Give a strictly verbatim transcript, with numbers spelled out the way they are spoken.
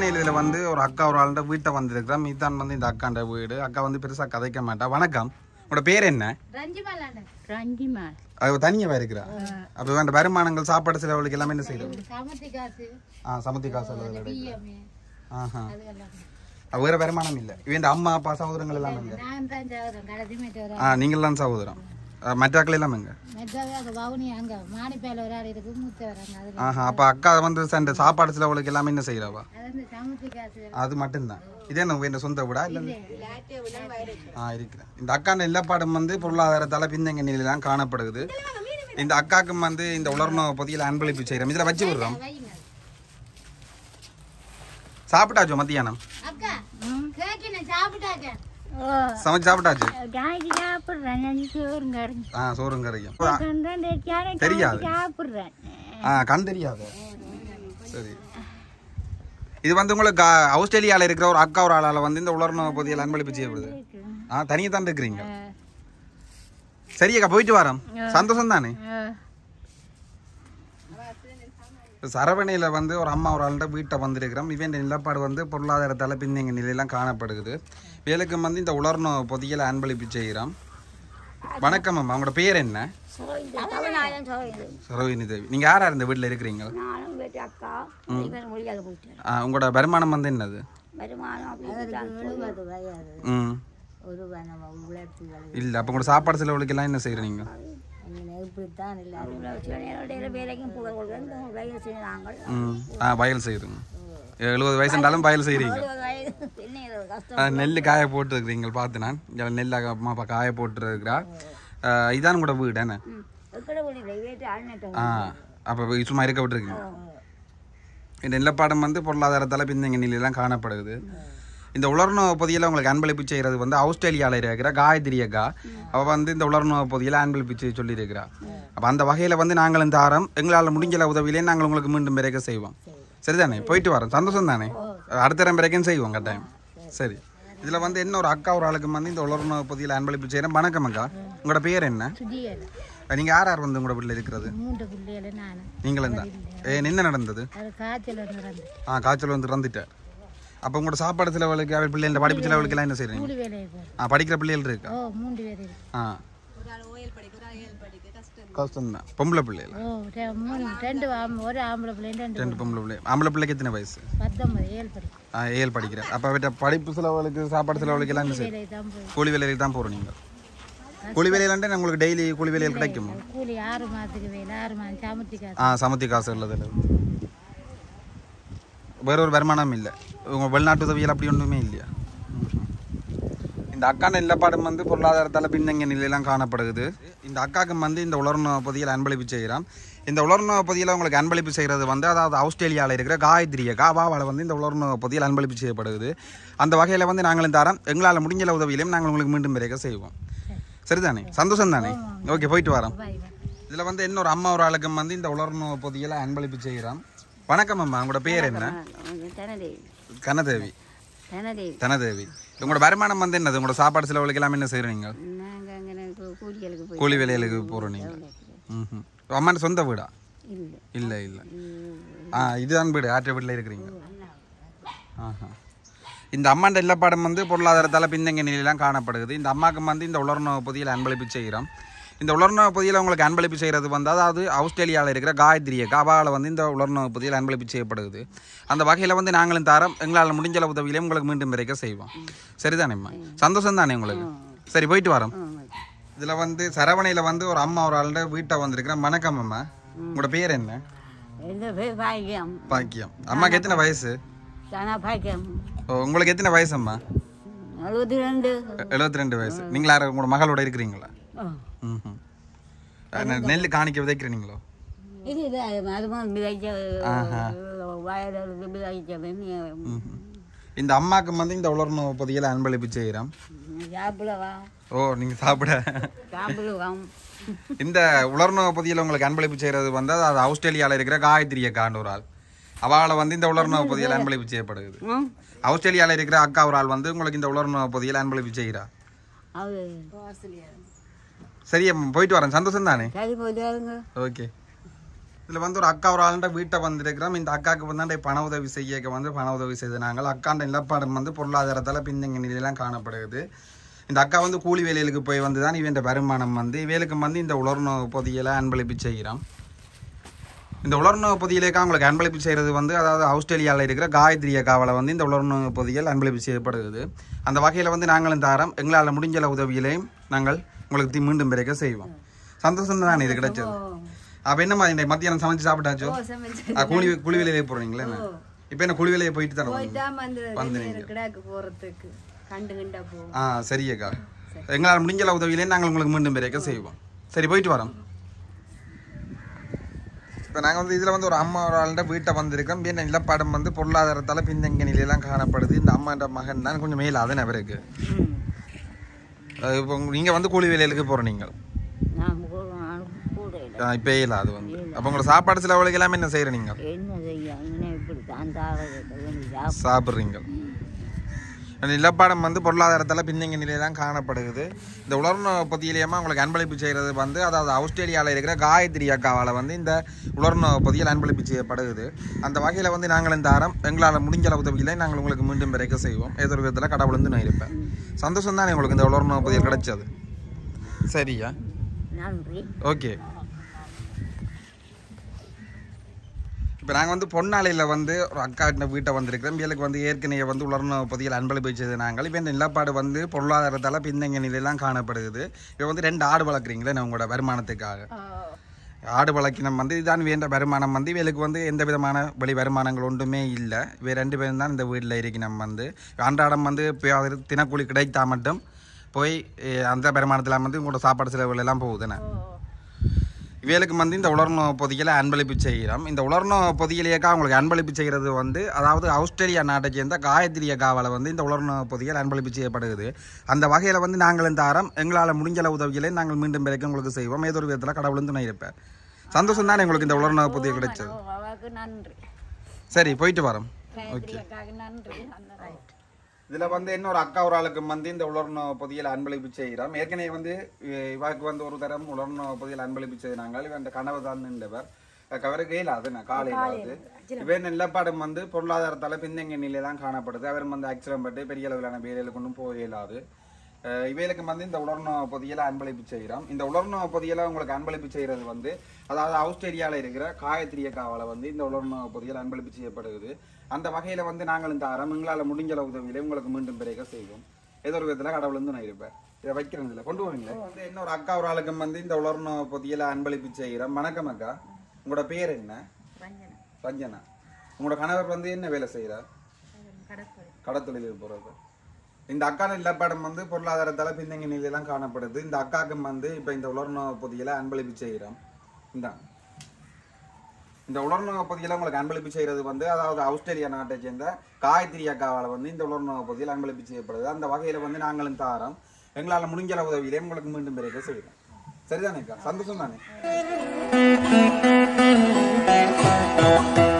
உண்மையில வந்து ஒரு அக்கா ஒரு ஆளுடைய வீட்டை வந்திருக்கிறோம். இதுதான் வந்து இந்த அக்காண்ட வீடு. அக்கா வந்து பெருசா கதைக்க மாட்டா. வணக்கம், உங்களோட பேர் என்ன? தனியா இருக்கிறா. அப்ப வேண்ட வருமானங்கள் சாப்பாடு செலவுகளுக்கு எல்லாமே என்ன செய்யறது? சமத்தி காசு. ஆஹா, வேற வருமானம் இல்ல. இவன் அம்மா அப்பா சகோதரங்கள் எல்லாம் எங்க? நீங்களாம் சகோதரம். மற்றாக்கள் எல்லாம் எங்க? அப்ப அக்கா வந்து சண்டை சாப்பாடு செலவுகளுக்கு எல்லாமே என்ன செய்யறாவா? அது மட்டும்தான். இதே நம்ம சொந்த வீடா இல்ல? ஆஹ் இருக்கிறேன். இந்த அக்காண்ட நிலப்பாடும் வந்து பொருளாதாரத்தால பின்னங்க நிலையெல்லாம் காணப்படுது. இந்த அக்காக்கும் வந்து இந்த உலர்ண பொதியில அன்பளிப்பு செய்யறோம். இதுல வச்சு விடுறோம். சாப்பிட்டாச்சோ மத்தியானம்? சமைச்சு சாப்பிட்டாச்சு. சோறும் கறியும் தெரியாது. கண் தெரியாது. சரி, இது வந்து உங்களுக்கு ஆஸ்திரேலியால இருக்கிற ஒரு அக்கா ஒரு ஆளால வந்து இந்த உலர்ண பொதியில அன்பளிப்பு செய்யப்படுது. ஆஹ் தனியா தான் இருக்கிறீங்க. சரியக்கா, போயிட்டு வரோம். சந்தோஷம் தானே? சரவணையில வந்து ஒரு அம்மா ஒரு ஆள்கிட்ட வீட்டை வந்திருக்கிறோம். இவன் நிலப்பாடு வந்து பொருளாதாரத்தால பின்னங்க நிலையெல்லாம் காணப்படுது. வேலைக்கு வந்து இந்த உலர்ண பொதியில அன்பளிப்பு செய்கிறோம். வணக்கம் அம்மா, உங்களோட பேர் என்ன? சரோகினி தேவி. நீங்க யாரா இந்த வீட்டுல இருக்கிறீங்க? உங்களோட வருமானம் வந்து என்னது? இல்ல, அப்ப உங்களோட சாப்பாடு செலவுகளுக்கு எல்லாம் என்ன செய்யறீங்க? வயல் செய்யுங்க. எழுபது வயசு இருந்தாலும் வயல் செய்யறீங்க. நெல் காய போட்டு இருக்கிறீங்க பார்த்து. நான் நெல் அம்மா அப்பா காய போட்டு இருக்கிறா. இதான் கூட வீடு என்ன? ஆஹ் அப்ப சும்மா இருக்க விட்டுருக்கீங்க. இந்த நிலப்பாடம் வந்து பொருளாதாரத்தால பின்னங்க நிலையெல்லாம் காணப்படுது. இந்த உலர்ண பொதியில உங்களுக்கு அன்பளிப்பு செய்யறது வந்து ஆஸ்திரேலியாவில் இருக்கிற காயத்ரி அக்கா. அவள் வந்து இந்த உலர்ண பொதியில அன்பளிப்பு செய்ய சொல்லி இருக்கிறா. அப்போ அந்த வகையில் வந்து நாங்கள் இந்த ஆரம் எங்களால் முடிஞ்ச உதவியிலே நாங்கள் உங்களுக்கு மீண்டும் பிறக்க செய்வோம். சரிதானே? போயிட்டு வரோம். சந்தோஷம் தானே? அடுத்த தரம் பிறக்கும் செய்வோம் கட்டாயம். சரி, இதில் வந்து என்ன ஒரு அக்கா ஒரு ஆளுக்கு வந்து இந்த உலர்ண பொதியில அன்பளிப்பு செய்கிறேன். வணக்கம் அக்கா, உங்களோட பேர் என்ன? நீங்கள் யார் யார் வந்து உங்களோட வீட்டில் இருக்கிறது? நீங்களும் தான். ஏ என்ன நடந்தது? ஆ காய்ச்சல் வந்து இறந்துட்டார். அப்போ உங்களோட சாப்பாடு செலவுகளுக்கு அவர் பிள்ளைங்க படிப்பு செலவுகளுக்கு எல்லாம் என்ன செய்யறீங்க? ஆ படிக்கிற பிள்ளைகள் இருக்கா? ஆ கஷ்டம் தான். பொம்பளை பிள்ளைகள் ரெண்டு பொம்பளை பிள்ளை. ஆம்பளை பிள்ளைக்கு எத்தனை வயசு? ஆ ஏழு படிக்கிறேன். அப்போ அவர்கிட்ட படிப்பு செலவுகளுக்கு சாப்பாடு செலவுகளுக்கு எல்லாம் என்ன செய்யும்? கூலி வேலையில் தான் போகிறோம். நீங்கள் கூலி வேலையிலாண்டே உங்களுக்கு டெய்லி கூலி வேலையில் கிடைக்குமா? ஆ சமத்தி காசு உள்ளதில்லை. வேற ஒரு வருமானம் இல்லை. உங்கள் வெளிநாட்டு உதவியில் அப்படி ஒன்றுமே இல்லையா? இந்த அக்காண்ட நிலப்பாடும் வந்து பொருளாதாரத்தால் பின்னங்க நிலையெல்லாம் காணப்படுது. இந்த அக்காவுக்கு வந்து இந்த உலர்ண பொதியில் அன்பளிப்பு செய்கிறோம். இந்த உலர்ண பொதியில் உங்களுக்கு அன்பளிப்பு செய்கிறது வந்து அதாவது ஆஸ்திரேலியாவில் இருக்கிற காயத்ரி அக்கா அவாவால் வந்து இந்த உலர்ண பொதியில் அன்பளிப்பு செய்யப்படுது. அந்த வகையில் வந்து நாங்களும் தரோம். எங்களால் முடிஞ்ச உதவியிலையும் நாங்கள் உங்களுக்கு மீண்டும் பிறக்க செய்வோம். சரிதானே? சந்தோஷம் தானே? ஓகே, போயிட்டு வரோம். இதில் வந்து இன்னொரு அம்மா ஒரு ஆளுக்கும் வந்து இந்த உலர்ண பொதியில் அன்பளிப்பு செய்கிறோம். வணக்கம் அம்மா, உங்களோட பேர் என்ன? கனதேவி. தனதேவி. உங்களோட வருமானம் வந்து என்னது? உங்களோட சாப்பாடு செலவுகளுக்கு எல்லாமே என்ன செய்யறீங்க? கூலி வேலைகளுக்கு போறோம் நீங்க. ம். அம்மாண்ட சொந்த வீடா? இல்ல இல்ல. ஆ இதுதான் வீடு. ஆற்ற வீட்டில் இருக்கிறீங்க. ஆஹா. இந்த அம்மாண்ட நிலப்பாடம் வந்து பொருளாதாரத்தால பின்னங்க நிலையெல்லாம் காணப்படுது. இந்த அம்மாவுக்கு வந்து இந்த உலர்ண பொதியில் அன்பளிப்பு செய்கிறோம். இந்த உலர்ண பொதியில் உங்களுக்கு அன்பளிப்பு செய்கிறது வந்து அதாவது ஆஸ்திரேலியாவில் இருக்கிற காயத்ரி அவாவால் வந்து இந்த உலர்ண பொதியில் அன்பளிப்பு செய்யப்படுது. அந்த வகையில் வந்து நாங்களும் தரம் எங்களால் முடிஞ்ச உதவியிலே உங்களுக்கு மீண்டும் பிறக்க செய்வோம். சரிதானேம்மா? சந்தோஷம் தானே உங்களுக்கு? சரி, போயிட்டு வரோம். இதில் வந்து சரவணையில் வந்து ஒரு அம்மா ஒரு ஆளுடைய வீட்டை வந்திருக்கிறேன். வணக்கம் அம்மா, உங்களோட பேர் என்ன? பாக்கியம். அம்மாக்கு எத்தனை வயசு? உங்களுக்கு எத்தனை வயசு அம்மா? எழுபத்தி ரெண்டு வயசு. நீங்களா உங்களோட மகளோட இருக்கிறீங்களா? நெல் காணிக்க விதைக்கிறீங்களோ? இந்த அம்மாக்கு வந்து இந்த உலர்ண பொதியில அன்பளிப்பு செய்யறோம். ஓ, நீங்க சாப்பிட. இந்த உலர்ண பொதியில உங்களுக்கு அன்பளிப்பு செய்யறது வந்து அது ஆஸ்திரேலியாவில் இருக்கிற காயத்ரி அக்காண்ட ஒரு ஆள். அவளை வந்து இந்த உலர்ண பொதியில அன்பளிப்பு செய்யப்படுது. ஆஸ்திரேலியாவில் இருக்கிற அக்கா ஒரு ஆள் வந்து உங்களுக்கு இந்த உலர்ண பொதியில அன்பளிப்பு செய்கிறா. சரி, போயிட்டு வரேன். சந்தோஷம் தானே? ஓகே. இதில் வந்து ஒரு அக்கா ஒரு ஆளுண்ட வீட்டை வந்திருக்கிறோம். இந்த அக்காவுக்கு வந்து பண உதவி செய்ய வந்து பண உதவி செய்து நாங்கள் அக்காண்ட நிலப்பாடம் வந்து பொருளாதாரத்தால் பின்தங்கிய நிலையெல்லாம் காணப்படுகிறது. இந்த அக்கா வந்து கூலி வேலைகளுக்கு போய் வந்து தான் இவன் வருமானம் வந்து இவேலுக்கு வந்து இந்த உலர்நோவு பொதியில் அன்பளிப்பு செய்கிறோம். இந்த உலர்நோவு பொதியிலேக்கா உங்களுக்கு அன்பளிப்பு செய்கிறது வந்து அதாவது ஆஸ்திரேலியாவில் இருக்கிற காயத்ரி அக்காவால் வந்து இந்த உலர்நோவு பொதியில் அன்பளிப்பு செய்யப்படுகிறது. அந்த வகையில் வந்து நாங்களும் தாரம் எங்களால் முடிஞ்ச உதவியிலையும் நாங்கள் உங்களுக்கு மீண்டும் பிறக்க செய்வோம். சந்தோஷம் தான் இது கிடைச்சது. அப்போ என்னம்மா இந்த மத்தியானம் சமைச்சு சாப்பிட்டாச்சோ? கூலி கூலி வேலையிலே போகிறீங்களே? இப்போ என்ன கூலி வேலையை போயிட்டு தானே ஆ சரியக்கா. எங்களால் முடிஞ்ச உதவியிலையும் நாங்கள் உங்களுக்கு மீண்டும் பிறக்க செய்வோம். சரி போயிட்டு வரோம். இப்போ நாங்கள் வந்து இதில் வந்து ஒரு அம்மா ஒரு ஆள்கிட்ட வீட்டை வந்திருக்கோம். என்ன நிலப்பாடம் வந்து பொருளாதாரத்தால் பின்தங்கிய நிலையெல்லாம் காணப்படுது. இந்த அம்மாண்ட மகன் தான் கொஞ்சம் மேலே அதன் அவருக்கு. இப்போ நீங்கள் வந்து கூலி வேலைகளுக்கு போகிற நீங்கள் இப்போ இல்லை அது வந்து அப்போ உங்களோட சாப்பாடு செலவுகளுக்கு எல்லாமே என்ன செய்கிற நீங்கள் சாப்பிட்றீங்க. நிலப்பாடம் வந்து பொருளாதாரத்தால் பின்தங்கிய நிலையெல்லாம் காணப்படுகிறது. இந்த உலர்நோவு பொதியிலேயுமா உங்களுக்கு அன்பளிப்பு செய்கிறது வந்து அதாவது ஆஸ்திரேலியாவில் இருக்கிற காயத்ரி அக்காவால் வந்து இந்த உலர்நோவு பொதியில் அன்பளிப்பு செய்யப்படுகிறது. அந்த வகையில் வந்து நாங்கள் இந்த அறம் எங்களால் முடிஞ்ச உதவிகளை நாங்கள் உங்களுக்கு மீண்டும் பிறக்க செய்வோம். ஏதோ ஒரு விதத்தில் கடவுள் வந்து நான் இருப்பேன். சந்தோஷம் தானே உங்களுக்கு இந்த உலர்நோவு பொதியில் கிடைச்சது? சரியா? ஓகே. இப்போ நாங்கள் வந்து பொன்னாளையில் வந்து ஒரு அக்கா வீட்டை வந்திருக்கிறோம். இவளுக்கு வந்து ஏற்கனவே வந்து உலர்நோவு பொதியில் அன்பளிப்பு செய்து நாங்கள் இப்போ இந்த நிலப்பாடு வந்து பொருளாதாரத்தால் பின்தங்கிய நிலையெல்லாம் காணப்படுகிறது. இப்போ வந்து ரெண்டு ஆடு வளர்க்குறீங்களே நான் உங்களோட வருமானத்துக்காக. ஆடு வளர்க்கினம் வந்து இதுதான் வேண்ட வருமானம் வந்து இவளுக்கு வந்து எந்த விதமான வெளி வருமானங்கள் ஒன்றுமே இல்லை. இவ ரெண்டு பேரும் தான் இந்த வீட்டில் இருக்கணும். வந்து அன்றாடம் வந்து இப்போ தினக்கூலி கிடைத்தா மட்டும் போய் அந்த வருமானத்தில் வந்து உங்களோட சாப்பாடு செலவுகள் எல்லாம் போகுதுண்ணே. இவளுக்கு வந்து இந்த உலர்நோவு பொதியில் அன்பளிப்பு செய்கிறோம். இந்த உலர்நோவு பொதியிலேக்கா உங்களுக்கு அன்பளிப்பு செய்கிறது வந்து அதாவது ஆஸ்திரேலியா நாட்டை சேர்ந்த காயத்ரி அக்காவால் வந்து இந்த உலர்நோவு பொதியில் அன்பளிப்பு செய்யப்படுகிறது. அந்த வகையில் வந்து நாங்கள் இந்த அறம் எங்களால் முடிஞ்ச உதவிகளை நாங்கள் மீண்டும் பிறக்க உங்களுக்கு செய்வோம். ஏதோ ஒரு விதத்தில் கடவுள் துணை இருப்பேன். சந்தோஷம் தானே உங்களுக்கு இந்த உலர்நோவு பொதியை கிடைச்சது? சரி போயிட்டு வரோம். ஓகே. இதில் வந்து இன்னொரு அக்கா ஒரு ஆளுக்கு வந்து இந்த உலர்நோவு பொதியில் அன்பளிப்பு செய்கிறோம். ஏற்கனவே வந்து இவாக்கு வந்து ஒரு தரம் உலர்நோவு பொதியில் அன்பளிப்பு செய்தாங்க. இவன் அந்த கனவு தான் நின்றவர் அவருக்கு இயலாது நான் காலையிலாவது. இவன் நிலப்பாடம் வந்து பொருளாதாரத்தால் பின்தங்கிய நிலையில தான் காணப்படுது. அவர் வந்து அக்ஷரம் பட்டு பெரிய அளவிலான வேலையில் கொண்டும் போக இயலாது. இவைகளுக்கு வந்து இந்த உலர்நோவு பொதியில் அன்பளிப்பு செய்கிறோம். இந்த உலர்நோவு பொதியில் உங்களுக்கு அன்பளிப்பு செய்கிறது வந்து அதாவது ஆஸ்திரேலியாவில் இருக்கிற காயத்ரி அக்காவால் வந்து இந்த உலர்நோவு பொதியில் அன்பளிப்பு செய்யப்படுகிறது. அந்த வகையில் வந்து நாங்கள் இந்த அறம் எங்களால் முடிஞ்ச உதவியிலே உங்களுக்கு மீண்டும் பிறக்க செய்வோம். ஏதோ ஒரு விதத்தில் கடவுள் வந்து நான் இருப்பேன். இதை வைக்கிறேன் இல்லை கொண்டு போவீங்களே. வந்து இன்னொரு அக்கா ஒரு ஆளுக்கும் வந்து இந்த உலர்நோவு பொதியில் அன்பளிப்பு செய்கிறோம். வணக்கம் அக்கா. உங்களோட பேர் என்ன? ரஞ்சனா. உங்களோட கணவர் வந்து என்ன வேலை செய்கிறார்? கடத்தொழில் போகிறது. இந்த அக்கா நிலப்பாடம் வந்து பொருளாதாரத்தால் பின்தங்கிய நிலையெல்லாம் காணப்படுது. இந்த அக்காவுக்கும் வந்து இப்போ இந்த உலர்நோவு பொதியில் அன்பளிப்பு செய்கிறோம். இந்த இந்த உலர்நோவு பொதியில் உங்களுக்கு அன்பளிப்பு செய்கிறது வந்து அதாவது ஆஸ்திரேலியா நாட்டை சேர்ந்த காயத்ரி அக்காவால் வந்து இந்த உலர்நோவு பொதியில் அன்பளிப்பு செய்யப்படுது. அந்த வகையில் வந்து நாங்களும் தாரோம் எங்களால் முடிஞ்ச உதவியிலே உங்களுக்கு மீண்டும் பிறக்க செய்கிறோம். சரிதானேக்கா? சந்தோஷம் தானே?